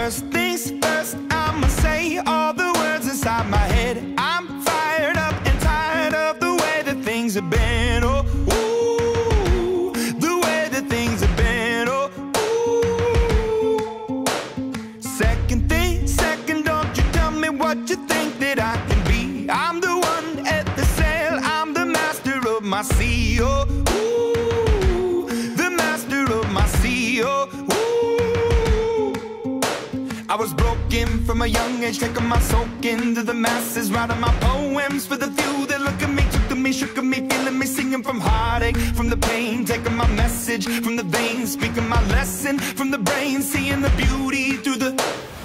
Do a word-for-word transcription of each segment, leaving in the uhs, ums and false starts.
First things first, I'ma say all the words inside my head. I'm fired up and tired of the way that things have been. Oh, ooh, the way that things have been. Oh, ooh. Second thing, second, don't you tell me what you think that I can be. I'm the one at the sail, I'm the master of my sea. Oh, ooh, the master of my sea. Oh, I was broken from a young age, taking my soak into the masses, writing my poems for the few that look at me, took to me, shook at me, feeling me, singing from heartache, from the pain, taking my message from the veins, speaking my lesson from the brain, seeing the beauty through the.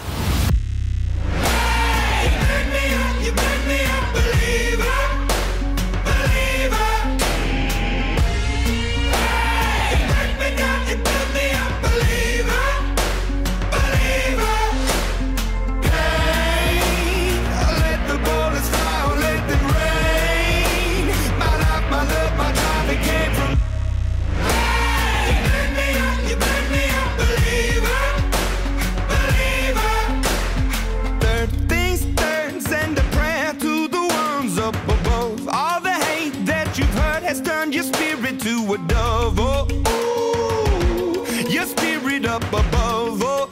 Hey, you make me up, you make me a believer, believer. Hey, you make me down, you build me a believer, believer. Has turned your spirit to a dove. Oh, ooh, your spirit up above. Oh,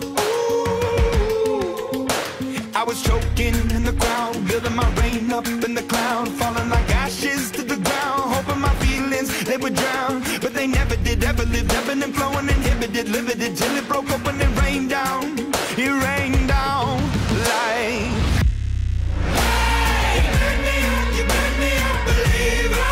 ooh. I was choking in the crowd, building my rain up in the cloud, falling like ashes to the ground, hoping my feelings they would drown, but they never did. Ever lived, ebbing and flowing, inhibited, limited, till it broke open and rained down. It rained down like. Hey, you make me up, you make me a believer.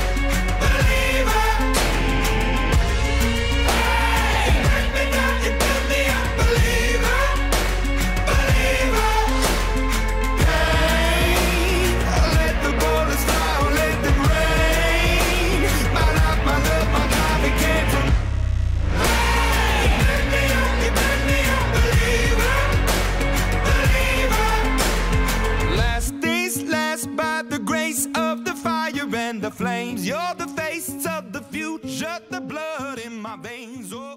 The flames, you're the face of the future, the blood in my veins. Oh,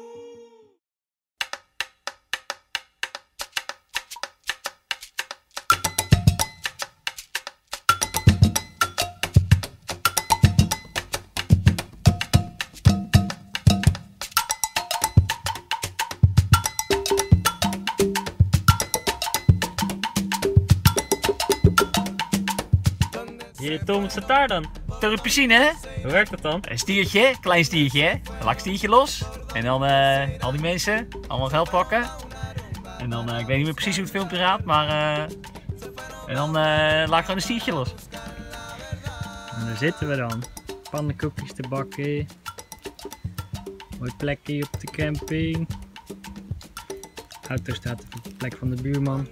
Je Tom, staat daar dan? Door de piscine, hè? Hoe werkt dat dan? Een stiertje, klein stiertje, hè? Een lakstiertje los. En dan uh, al die mensen, allemaal geld pakken. En dan, uh, ik weet niet meer precies hoe het filmpje gaat, maar... Uh, en dan uh, laat ik gewoon een stiertje los. En daar zitten we dan. Pannenkoekjes te bakken. Mooi plekje op de camping. De auto staat op de plek van de buurman.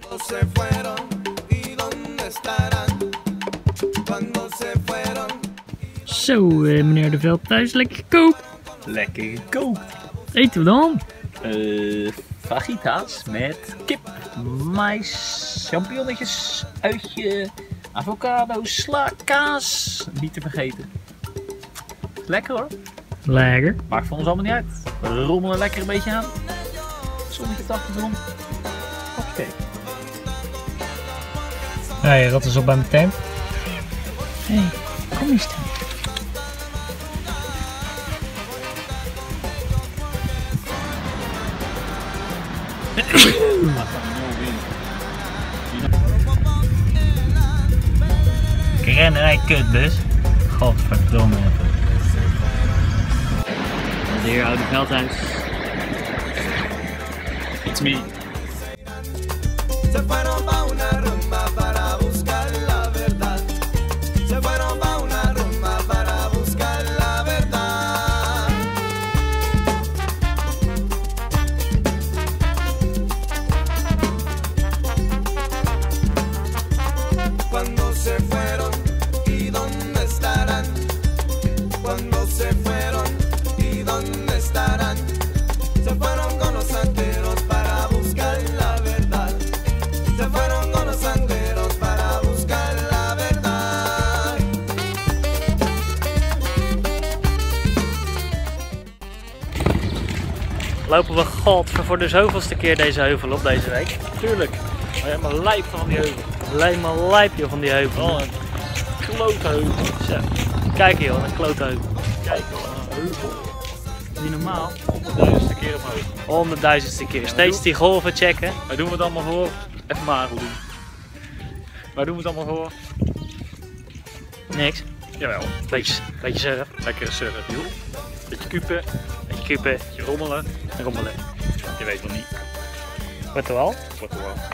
Zo, uh, meneer De Veld thuis, lekker gekookt. Lekker gekookt. Wat eten we dan? Uh, fajitas met kip, mais, champignonnetjes, uitje, avocado, sla, kaas. Niet te vergeten. Lekker hoor. Lekker. Maakt voor ons allemaal niet uit. We rommelen lekker een beetje aan. Zonnetje op de achtergrond. Oké. Ja, je rat is op bij mijn tent. Hé, hey, kom eens dan. Ik ren en kutbus. Godverdomme. Dat is hier Oude Veldhuis. It's me. Se fueron con los santeros para buscar la verdad. Se fueron lopen we god voor de zoveelste keer deze heuvel op deze week. Tuurlijk. Maar je hebt maar lijp van die heuvel. Alleen maar lijpje van die heuvel. Oh, een klote heuvel. Zo. Kijk joh, een klote heuvel. Kijk, een heuvel. Niet normaal. Honderdduizendste keer omhoog. Honderdduizendste keer. Steeds die golven checken. Waar doen we het allemaal voor? Even Marel doen. Waar doen we het allemaal voor? Niks. Jawel. Beetje, beetje surf. Lekker surfen, joh. Beetje kupen, Beetje kupen. beetje rommelen. Rommelen. Je weet nog niet. Wat er wel? Wat er wel.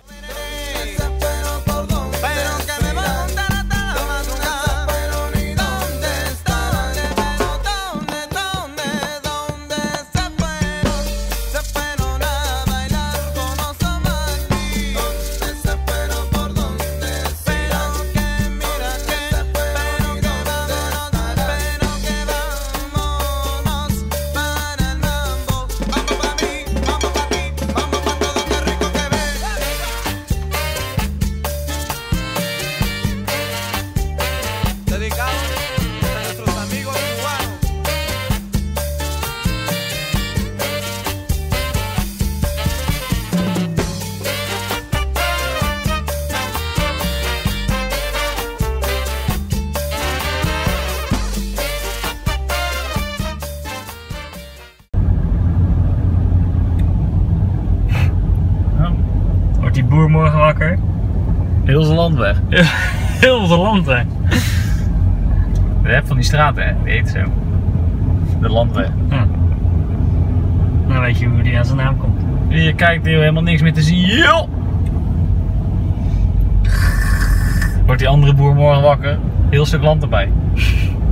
Wordt die boer morgen wakker? Heel zijn land weg. Heel veel land hè. Je hebt van die straten, hè? Die heet zo. De landweg. Ja. Nou weet je hoe die aan zijn naam komt. Je kijkt hier helemaal niks meer te zien. Yo! Wordt die andere boer morgen wakker? Heel stuk land erbij.